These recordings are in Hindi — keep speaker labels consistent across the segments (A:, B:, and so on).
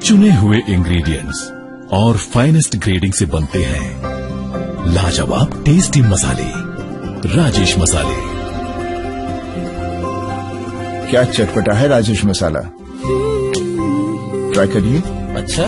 A: चुने हुए इंग्रेडिएंट्स और फाइनेस्ट ग्रेडिंग से बनते हैं लाजवाब टेस्टी मसाले। राजेश मसाले।
B: क्या चटपटा है राजेश मसाला, ट्राई करिए।
A: अच्छा,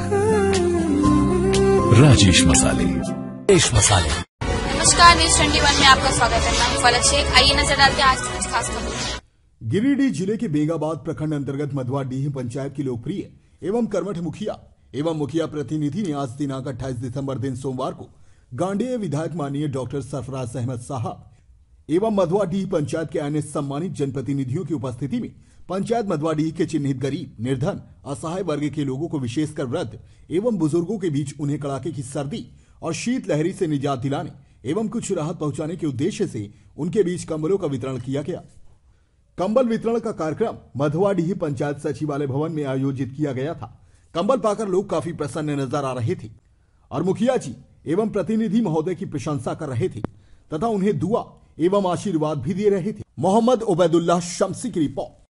A: राजेश मसाले। राजेश मसाले।
C: नमस्कार, न्यूज 21 में आपका स्वागत है। मैं फलक शेख। आइए नजर डालते हैं आज की कुछ खास खबरों।
D: गिरिडीह जिले के बेगाबाद प्रखंड अंतर्गत मधवाडीह पंचायत की लोकप्रिय एवं कर्मठ मुखिया एवं मुखिया प्रतिनिधि ने आज दिनांक 28 दिसंबर दिन सोमवार को गांडेय विधायक माननीय डॉक्टर सरफराज अहमद साहब एवं मधवाडीह पंचायत के अन्य सम्मानित जनप्रतिनिधियों की उपस्थिति में पंचायत मधवाडीह के चिन्हित गरीब, निर्धन, असहाय वर्ग के लोगों को, विशेषकर वृद्ध एवं बुजुर्गों के बीच उन्हें कड़ाके की सर्दी और शीत लहरी से निजात दिलाने एवं कुछ राहत पहुंचाने के उद्देश्य से उनके बीच कंबलों का वितरण किया गया। कंबल वितरण का कार्यक्रम मधवाडीह पंचायत सचिवालय भवन में आयोजित किया गया था। कंबल पाकर लोग काफी प्रसन्न नजर आ रहे थे और मुखिया जी एवं प्रतिनिधि महोदय की प्रशंसा कर रहे थे तथा उन्हें दुआ एवं आशीर्वाद भी दे रहे थे। मोहम्मद उबैदुल्लाह शम्सी की रिपोर्ट।